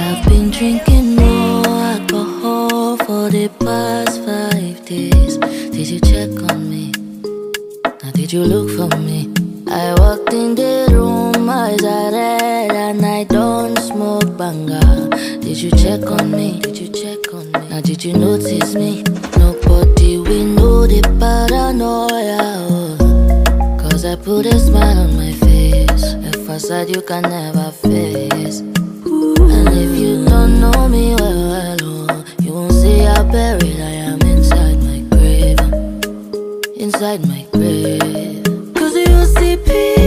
I've been drinking more alcohol for the past 5 days. Did you check on me? Now did you look for me? I walked in the room, eyes are red, and I don't smoke banga. Did you check on me? Did you check on me? Now did you notice me? Nobody we know the paranoia, oh. Cause I put a smile on my face, a facade you can never face.